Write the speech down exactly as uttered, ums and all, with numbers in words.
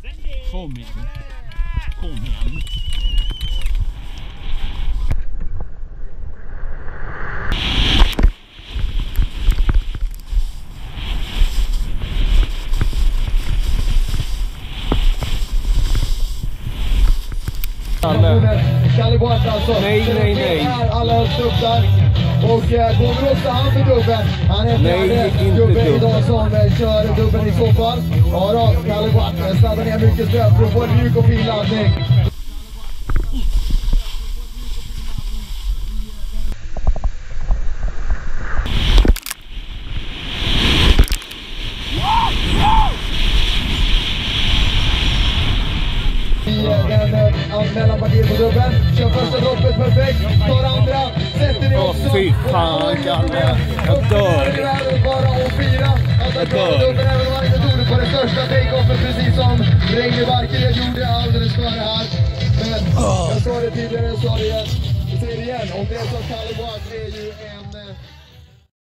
Kom igen. Kom igen. Calle Boart alltså. Nej, nej, nej. Alla högst upp där. Och eh, kommer också han för dubben. Han är nej, inte gubben idag som eh, kör dubben i så fall. Ja då, Calle Boart sladdar ner mycket stöd för att få en mjuk och fin laddning. Den mellanpartiet på dubben, kör första droppet perfekt, tar andra, sätter det också. Åh fy fan Kalle, jag dör. Bara och fyra, jag dör. Dubben även om han inte tog det på den största take-offen precis som Regne Barker gjorde alldeles före här. Men jag sa det tidigare, jag sa det igen, jag säger det igen, om det är så Calle Boart är ju en